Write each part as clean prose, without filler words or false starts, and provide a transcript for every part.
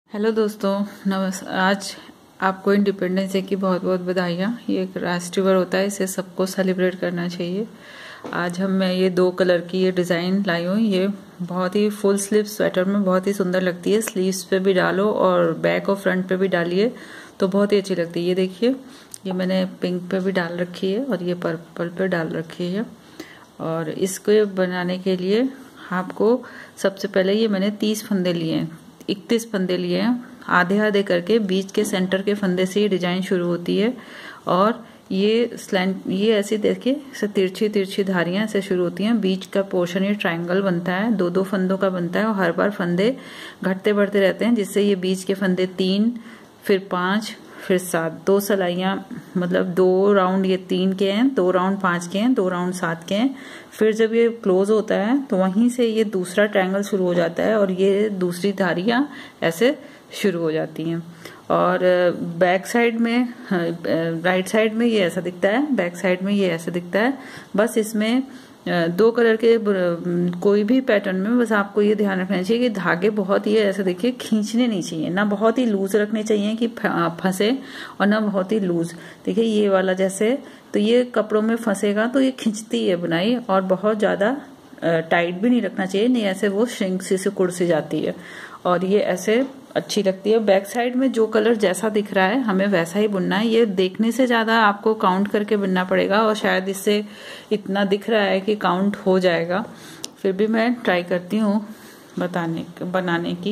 Hello दोस्तों, नमस्कार। आज आपको इंडिपेंडेंस डे की बहुत बहुत बधाइयाँ। ये एक राष्ट्रीय पर्व होता है, इसे सबको सेलिब्रेट करना चाहिए। आज मैं ये 2 कलर की ये डिज़ाइन लाई हूँ। ये बहुत ही फुल स्लीव स्वेटर में बहुत ही सुंदर लगती है। स्लीव्स पे भी डालो और बैक और फ्रंट पे भी डालिए तो बहुत ही अच्छी लगती है। ये देखिए, ये मैंने पिंक पे भी डाल रखी है और ये पर्पल पे डाल रखी है। और इसको बनाने के लिए आपको सबसे पहले ये मैंने 30 फंदे लिए हैं, 31 फंदे लिए हैं। आधे आधे करके बीच के सेंटर के फंदे से ये डिजाइन शुरू होती है और ये स्लैंट, ये ऐसे देखिए तिरछी तिरछी धारियां ऐसे शुरू होती हैं। बीच का पोर्शन ये ट्रायंगल बनता है, 2-2 फंदों का बनता है और हर बार फंदे घटते बढ़ते रहते हैं, जिससे ये बीच के फंदे 3, फिर 5, फिर 7, 2 सलाइयां, मतलब 2 राउंड ये 3 के हैं, 2 राउंड 5 के हैं, 2 राउंड 7 के हैं। फिर जब ये क्लोज होता है तो वहीं से ये दूसरा ट्रायंगल शुरू हो जाता है और ये दूसरी धारियां ऐसे शुरू हो जाती हैं। और बैक साइड में, राइट साइड में ये ऐसा दिखता है, बैक साइड में ये ऐसा दिखता है। बस इसमें 2 कलर के कोई भी पैटर्न में बस आपको ये ध्यान रखना चाहिए कि धागे बहुत ये ऐसे देखिए खींचने नहीं चाहिए, ना बहुत ही लूज रखने चाहिए कि फंसे और ना बहुत ही लूज। देखिए ये वाला जैसे, तो ये कपड़ों में फंसेगा तो ये खींचती है बुनाई, और बहुत ज्यादा टाइट भी नहीं रखना चाहिए, नहीं ऐसे वो श्रिंक सी कुड़ सी जाती है और ये ऐसे अच्छी लगती है। बैक साइड में जो कलर जैसा दिख रहा है हमें वैसा ही बुनना है। ये देखने से ज्यादा आपको काउंट करके बुनना पड़ेगा और शायद इससे इतना दिख रहा है कि काउंट हो जाएगा, फिर भी मैं ट्राई करती हूँ बनाने की।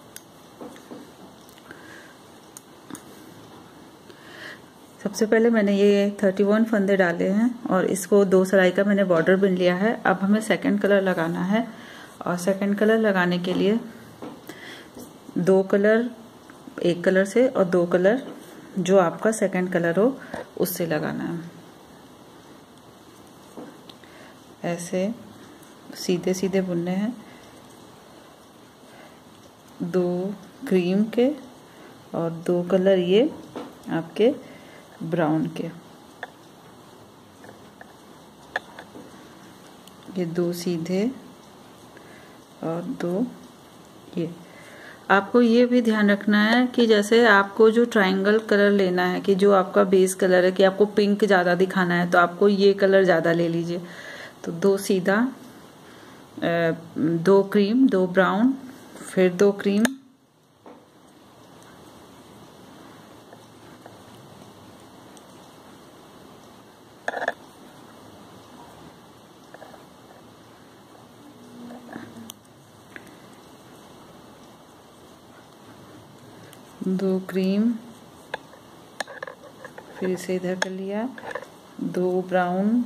सबसे पहले मैंने ये 31 फंदे डाले हैं और इसको 2 सलाई का मैंने बॉर्डर बुन लिया है। अब हमें सेकंड कलर लगाना है और सेकंड कलर लगाने के लिए 2 कलर एक कलर से और 2 कलर जो आपका सेकंड कलर हो उससे लगाना है। ऐसे सीधे सीधे बुनने हैं, 2 क्रीम के और 2 कलर ये आपके ब्राउन के। ये 2 सीधे और 2 ये। आपको ये भी ध्यान रखना है कि जैसे आपको जो ट्रायंगल कलर लेना है, कि जो आपका बेस कलर है, कि आपको पिंक ज्यादा दिखाना है तो आपको ये कलर ज्यादा ले लीजिए। तो 2 सीधा, 2 क्रीम, 2 ब्राउन, फिर 2 क्रीम, दो क्रीम, फिर इसे इधर कर लिया, 2 ब्राउन,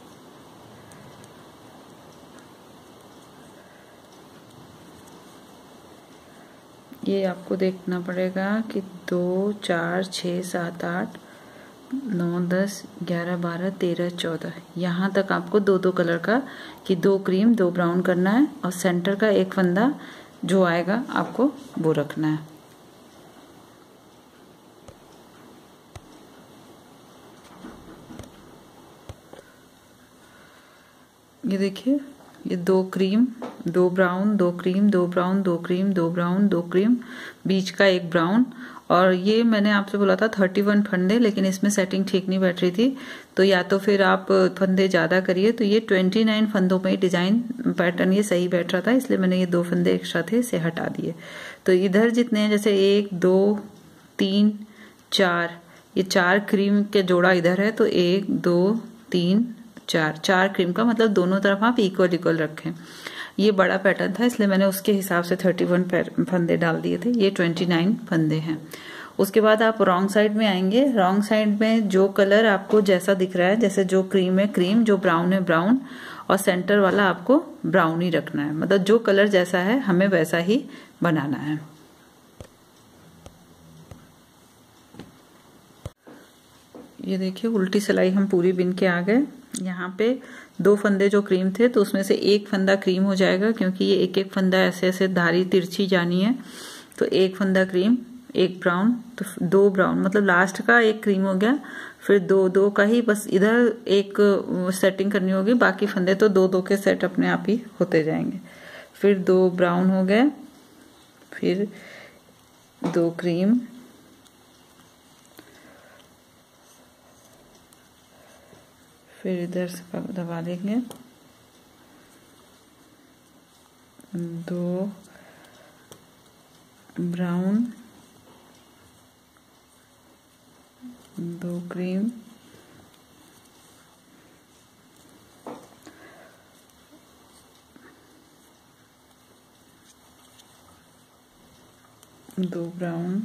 ये आपको देखना पड़ेगा कि 2, 4, 6, 7, 8, 9, 10, 11, 12, 13, 14 यहाँ तक आपको 2-2 कलर का, कि 2 क्रीम 2 ब्राउन करना है और सेंटर का एक फंदा जो आएगा आपको वो रखना है। ये देखिए, ये 2 cream 2 brown, 2 cream 2 brown, 2 cream 2 brown, 2 cream, बीच का एक ब्राउन। और ये मैंने आपसे बोला था 31 फंदे, लेकिन इसमें सेटिंग ठीक नहीं बैठ रही थी, तो या तो फिर आप फंदे ज्यादा करिए। तो ये 29 फंदों में डिजाइन पैटर्न ये सही बैठ रहा था, इसलिए मैंने ये 2 फंदे एक्स्ट्रा थे इसे हटा दिए। तो इधर जितने हैं, जैसे 1, 2, 3, 4, ये 4 क्रीम के जोड़ा इधर है, तो 1, 2, 3, 4 क्रीम का मतलब दोनों तरफ आप इक्वल इक्वल रखें। ये बड़ा पैटर्न था इसलिए मैंने उसके हिसाब से 31 फंदे डाल दिए थे। ये 29 फंदे हैं। उसके बाद आप रॉन्ग साइड में आएंगे। रॉन्ग साइड में जो कलर आपको जैसा दिख रहा है, जैसे जो क्रीम है क्रीम, जो ब्राउन है ब्राउन, और सेंटर वाला आपको ब्राउन ही रखना है। मतलब जो कलर जैसा है हमें वैसा ही बनाना है। ये देखिए, उल्टी सिलाई हम पूरी बिन के आ गए। यहाँ पे 2 फंदे जो क्रीम थे तो उसमें से एक फंदा क्रीम हो जाएगा, क्योंकि ये एक एक फंदा ऐसे ऐसे धारी तिरछी जानी है। तो एक फंदा क्रीम, एक ब्राउन, तो 2 ब्राउन, मतलब लास्ट का एक क्रीम हो गया। फिर 2-2 का ही बस इधर एक सेटिंग करनी होगी, बाकी फंदे तो 2-2 के सेट अपने आप ही होते जाएंगे। फिर 2 ब्राउन हो गए, फिर 2 क्रीम, फिर इधर से दबा देंगे, 2 ब्राउन, 2 क्रीम, 2 ब्राउन,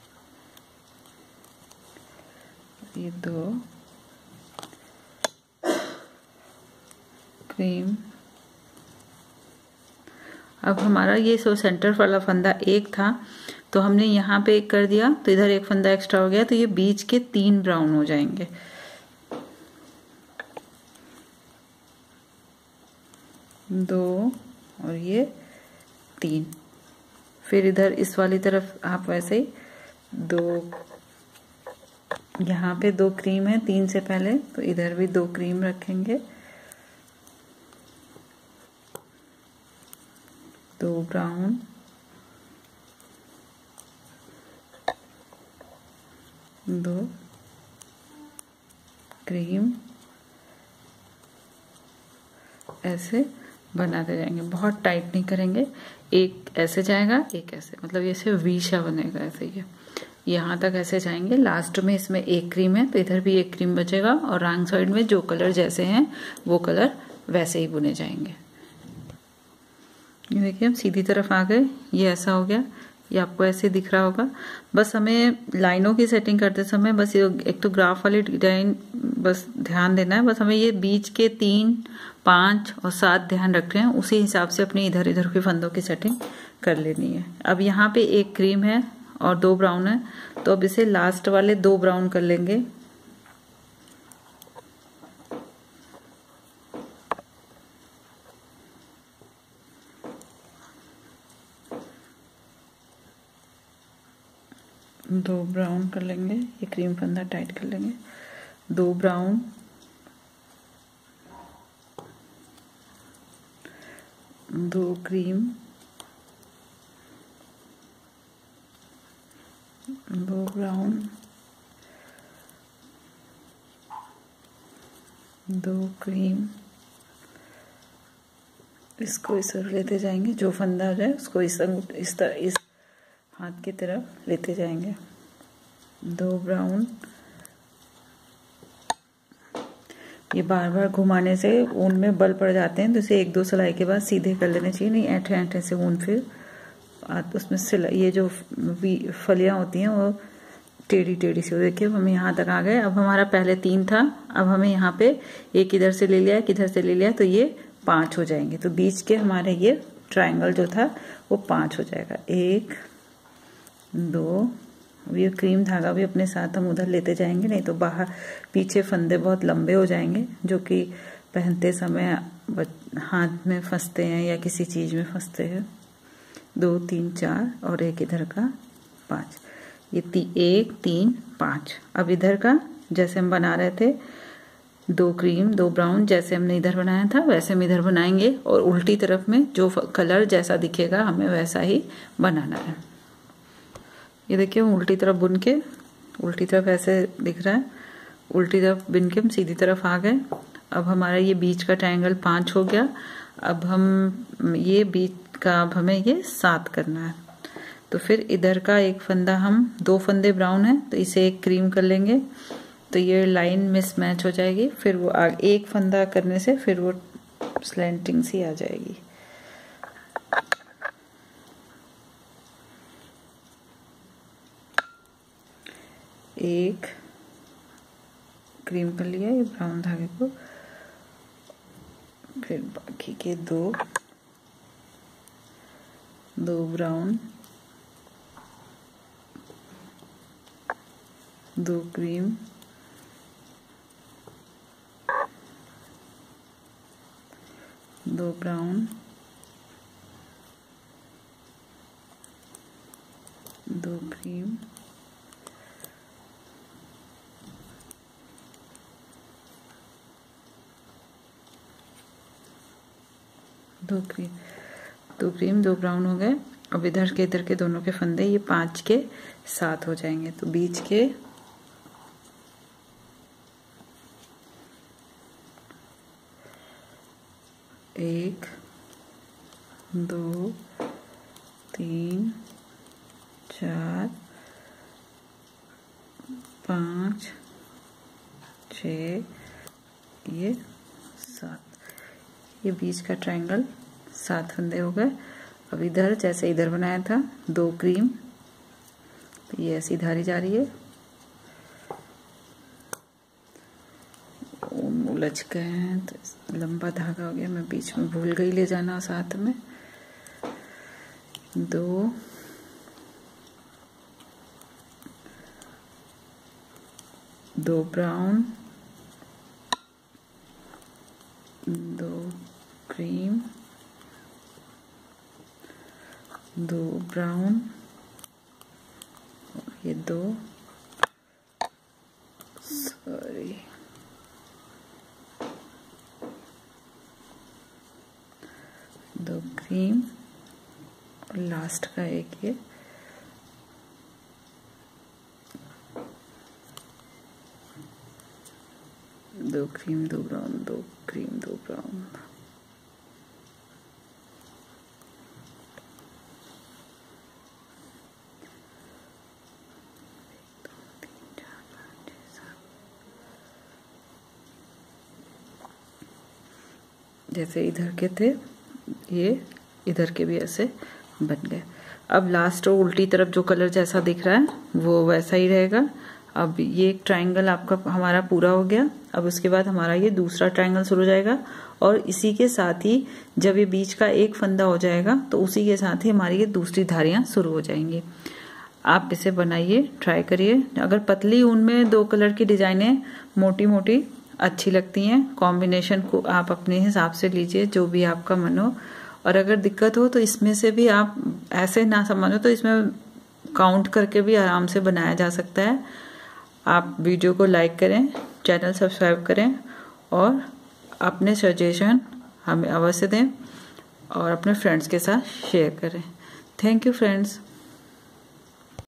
ये 2 क्रीम। अब हमारा ये सेंटर वाला फंदा एक था, तो हमने यहाँ पे एक कर दिया, तो इधर एक फंदा एक्स्ट्रा हो गया, तो ये बीच के 3 ब्राउन हो जाएंगे। 2 और ये 3। फिर इधर इस वाली तरफ आप वैसे ही 2, यहाँ पे 2 क्रीम है 3 से पहले, तो इधर भी 2 क्रीम रखेंगे, 2 ब्राउन, 2 क्रीम, ऐसे बनाते जाएंगे। बहुत टाइट नहीं करेंगे, एक ऐसे जाएगा एक ऐसे, मतलब ऐसे वीशा बनेगा ऐसे। ये यहाँ तक ऐसे जाएंगे। लास्ट में इसमें 1 क्रीम है, तो इधर भी 1 क्रीम बचेगा, और रॉन्ग साइड में जो कलर जैसे हैं वो कलर वैसे ही बुने जाएंगे। ये देखिए हम सीधी तरफ आ गए, ये ऐसा हो गया, ये आपको ऐसे दिख रहा होगा। बस हमें लाइनों की सेटिंग करते समय बस ये एक तो ग्राफ वाली डिजाइन बस ध्यान देना है, बस हमें ये बीच के 3, 5 और 7 ध्यान रखने हैं, उसी हिसाब से अपनी इधर इधर के फंदों की सेटिंग कर लेनी है। अब यहाँ पे 1 क्रीम है और 2 ब्राउन है, तो अब इसे लास्ट वाले 2 ब्राउन कर लेंगे। दो ब्राउन कर लेंगे, ये क्रीम फंदा टाइट कर लेंगे, 2 ब्राउन, 2 क्रीम, 2 ब्राउन, 2 क्रीम। इसको इस तरह लेते जाएंगे, जो फंदा हो जाए उसको इस हाथ की तरफ लेते जाएंगे। 2 ब्राउन, ये बार बार घुमाने से ऊन में बल पड़ जाते हैं, तो इसे 1-2 सिलाई के बाद सीधे कर लेने चाहिए, नहीं ऐंठे ऐंठे से ऊन फिर उसमें सिलाई, ये जो फलियां होती हैं वो टेढ़ी टेढ़ी सी। देखिए हम यहाँ तक आ गए। अब हमारा पहले 3 था, अब हमें यहाँ पे एक इधर से ले लिया, एक इधर से ले लिया, तो ये 5 हो जाएंगे। तो बीच के हमारे ये ट्रायंगल जो था वो 5 हो जाएगा। 1, 2, अब ये क्रीम धागा भी अपने साथ हम उधर लेते जाएंगे, नहीं तो बाहर पीछे फंदे बहुत लंबे हो जाएंगे, जो कि पहनते समय हाथ में फंसते हैं या किसी चीज में फंसते हैं। 2, 3, 4 और एक इधर का 5, ये 1, 3, 5। अब इधर का जैसे हम बना रहे थे, 2 क्रीम 2 ब्राउन, जैसे हमने इधर बनाया था वैसे हम इधर बनाएंगे, और उल्टी तरफ में जो कलर जैसा दिखेगा हमें वैसा ही बनाना है। ये देखिए उल्टी तरफ बुन के, उल्टी तरफ ऐसे दिख रहा है, उल्टी तरफ बुन के हम सीधी तरफ आ गए। अब हमारा ये बीच का ट्रायंगल 5 हो गया। अब हम ये बीच का, अब हमें ये 7 करना है। तो फिर इधर का एक फंदा, हम 2 फंदे ब्राउन है तो इसे 1 क्रीम कर लेंगे, तो ये लाइन मिसमैच हो जाएगी। फिर वो एक फंदा करने से फिर वो स्लैंटिंग सी आ जाएगी। एक क्रीम कर लिया ये ब्राउन धागे को, फिर बाकी के 2 brown, 2 cream, 2 brown, 2 cream, 2 cream, 2 cream 2 brown हो गए। अब इधर के दोनों के फंदे ये 5 के 7 हो जाएंगे। तो बीच के 1 2 3 4 5 6 ये 7, ये बीच का ट्रायंगल 7 फंदे हो गए। अब इधर जैसे इधर बनाया था 2 क्रीम, तो ये ऐसी धारी जा रही है, उलझ गए हैं तो लंबा धागा हो गया, मैं बीच में भूल गई ले जाना साथ में। 2 ब्राउन, 2 क्रीम, 2 ब्राउन, ये 2 क्रीम और लास्ट का एक ये 2 क्रीम 2 ब्राउन, 2 क्रीम 2 ब्राउन। जैसे इधर के थे ये इधर के भी ऐसे बन गए। अब लास्ट और उल्टी तरफ जो कलर जैसा दिख रहा है वो वैसा ही रहेगा। अब ये एक ट्रायंगल आपका हमारा पूरा हो गया। अब उसके बाद हमारा ये दूसरा ट्रायंगल शुरू हो जाएगा और इसी के साथ ही जब ये बीच का एक फंदा हो जाएगा तो उसी के साथ ही हमारी ये दूसरी धारियां शुरू हो जाएंगी। आप इसे बनाइए, ट्राई करिए। अगर पतली ऊन में 2 कलर की डिजाइनें मोटी मोटी अच्छी लगती हैं, कॉम्बिनेशन को आप अपने हिसाब से लीजिए जो भी आपका मन हो। और अगर दिक्कत हो तो इसमें से भी आप ऐसे ना समझो तो इसमें काउंट करके भी आराम से बनाया जा सकता है। आप वीडियो को लाइक करें, चैनल सब्सक्राइब करें और अपने सजेशन हमें अवश्य दें और अपने फ्रेंड्स के साथ शेयर करें। Thank you friends.